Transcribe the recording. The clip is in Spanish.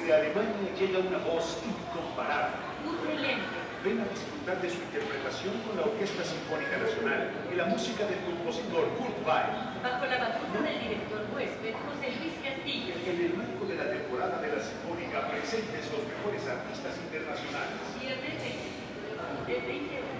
Desde Alemania llega una voz incomparable. Excelente. Ven a disfrutar de su interpretación con la Orquesta Sinfónica Nacional y la música del compositor Kurt Weill. Bajo la batuta del director huésped José Luis Castillo. En el marco de la temporada de la Sinfónica presentes los mejores artistas internacionales. Viernes 25 de 20 horas.